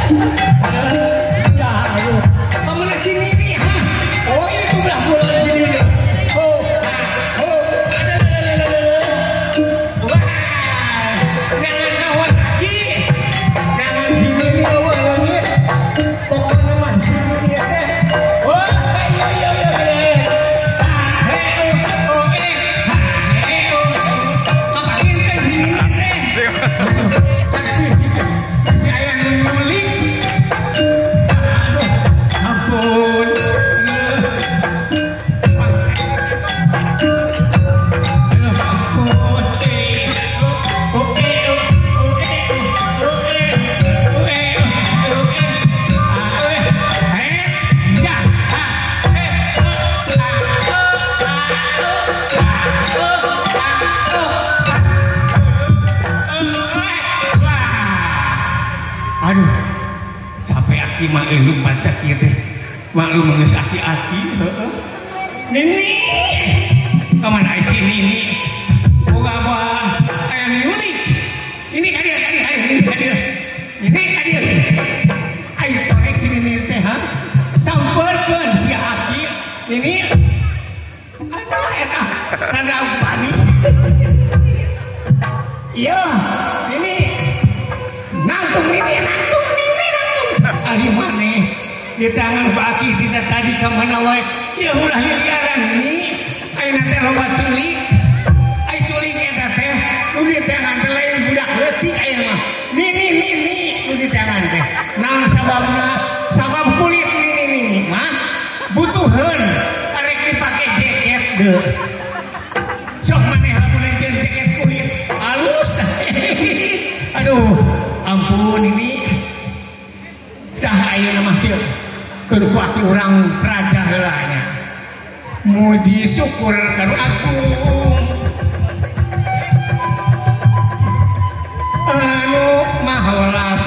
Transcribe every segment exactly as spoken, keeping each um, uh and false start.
Ya, aduh. Kamu di sini nih, ha? Oh, itu belah bola di sini nih. Oh, oh, ada, ada, ada, ada, ada. Wah, jangan awal lagi, jangan sini nih awal lagi. Pokoknya mah sini nih ya teh. Wah, iya iya iya. Ah, eh, oh, eh, ah, eh, oh. Kapain teh sini nih teh. Tapi si ayah nuling. Aduh, ampun. Aduh, ampun. Oke, oke, oke, oke, oke, oke. Ah, eh, eh, ya, ah, eh, ah, oh, ah, oh, ah, oh, ah, wah. Aduh, capek aki mah elu baca kieu teh. Maklum geus aki-aki, heeh. Nini. Kemana isi Nini? Boga boga aya miulik. Ini kadir kadir kadir ini kadir. Ini kadir. Ayo korek si Nini teh ha. Sampeurkeun si aki. Nini. Aduh eta rada panis. Iya, Nini. Nangtung Nini, nangtung Nini, nangtung. Ari maneh di tangan Pak Aki kita tadi ke mana wae. Ya ulah liaran ini. Ayeuna teh loba culik. Ai culik eta teh nu di tangan teh lain budak leutik ayeuna mah. Nini Nini nu di tangan teh. Naon sababna? Sabab kulit Nini Nini mah butuheun arek dipake jaket deuh. Sok maneh lamun jeung jaket kulit halus. Aduh, ampun ini cahaya nama dia kerupaki orang raja helanya muji syukur kanu agung anu maha welas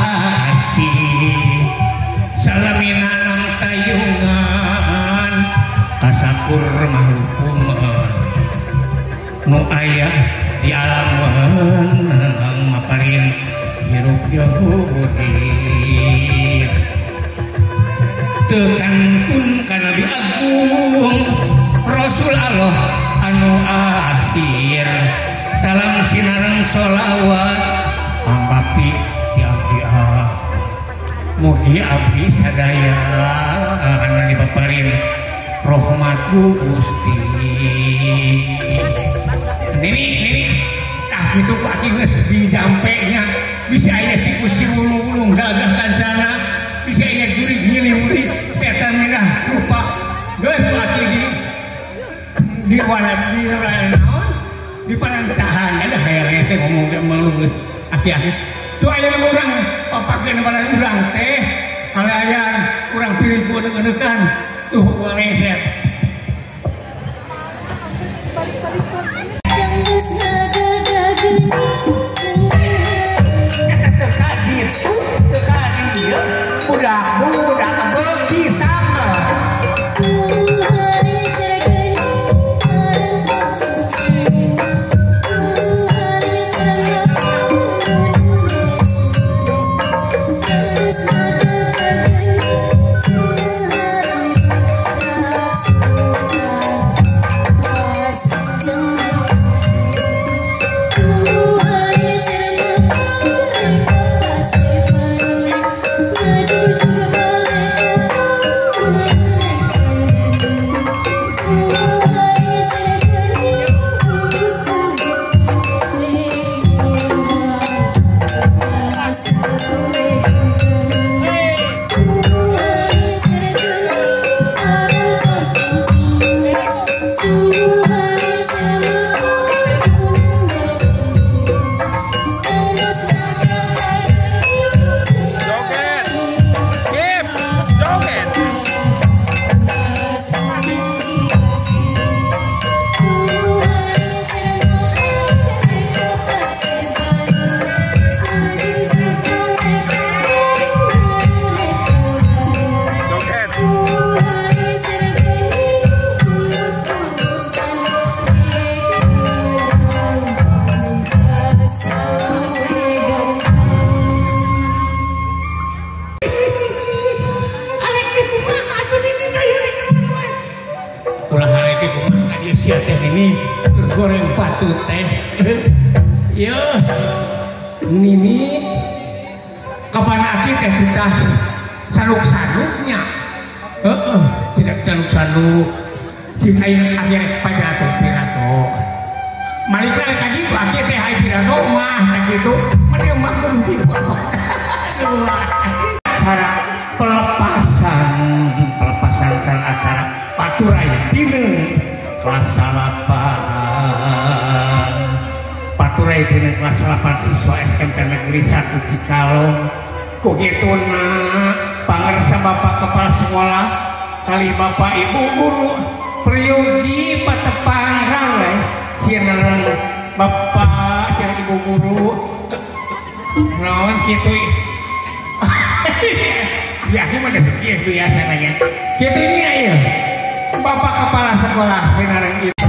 asih salaminanang tayungan kasakur mahlukuman nu aya di alam weunang maparin hirup jeung urip tekantun kana Nabi Agung Rasul Allah anu akhir salam sinareng sholawat pambakti ti abdi mugi abdi sadaya anu dipaparin rahmat Gusti. Ini ini tah kitu ku aki geus dijampenya bisa aya si kusi ulung-ulung gagah kancana bisa aya jurig nyiliwuri setan minah rupa geus ku aki di di walad di naon di parancahan ada hayang saya ngomong ge melulus aki-aki tu aya urang papakeun bala urang teh kalayan urang pilih ku deuk-deukan tuh waleset. Terkadir, terkadir, udah, udah kebeki sama. Thank you. atuh teh. Ieu Nini kapan aki teh kita saluk-saluknya. Heeh, tidak saluk-saluk. Si ayeuna aki pada atuh pirato. Malika tadi aki teh hai pirato mah tah kitu. Mane mah kudu cara pelepasan pelepasan sang acara paturai dina kelas salapan paturai dina kelas salapan siswa S M P Negeri satu Cikalong ku kitu na pangarsa bapak kepala sekolah kali bapak ibu guru priyogi patepang rang sieun bapak sieun ibu guru naon kitu ya ini mah dasar kieu biasa nanya kitu nya ieu bapak kepala sekolah sinareng itu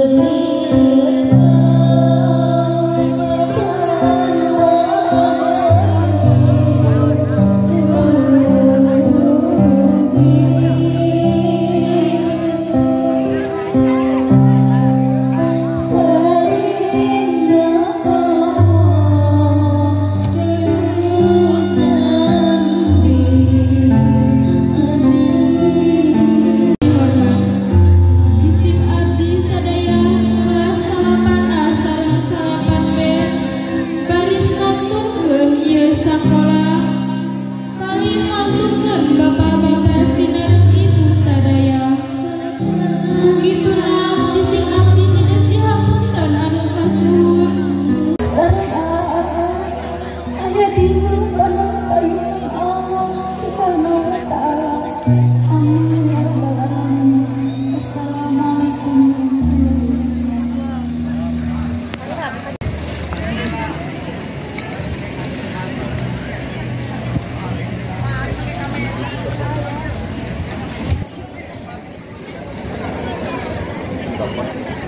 Thank you.